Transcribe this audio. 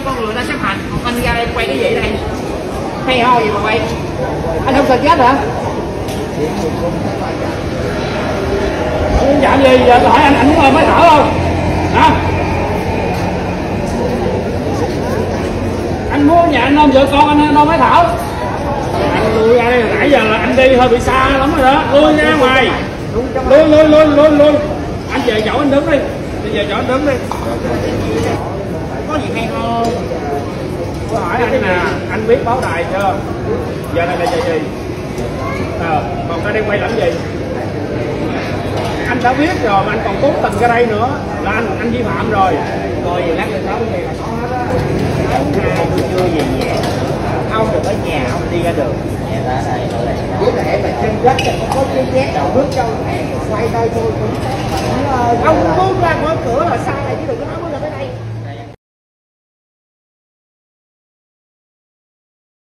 con người ta xếp hành, anh ra đây quay cái gì đây? Hay ho gì mà quay? Anh không sợ chết hả? Dạ gì giờ hỏi anh muốn ôm máy thở không? Hả? Anh muốn nhà anh ôm vợ con anh ôm máy thở. Anh lui ra đây, nãy giờ là anh đi hơi bị xa lắm rồi đó, lui ra ngoài. Lui. Anh về chỗ anh đứng đi. Về chỗ anh đứng đi. Có gì hay không? Tôi hỏi anh nè, anh biết báo đài chưa? Giờ này là giờ gì? Còn ra đây quay làm gì? Anh đã biết rồi mà anh còn cố tình ra đây nữa là anh vi phạm rồi. Coi gì lát lên đó cái gì là có hết á. Sáng tôi chưa về nhà. Ông được ở nhà, ông đi ra đường. Bữa nay mà chân đất là có cái ghét đầu bước trong quay đây thôi. Ông bước ra khỏi cửa là sai này chứ đừng có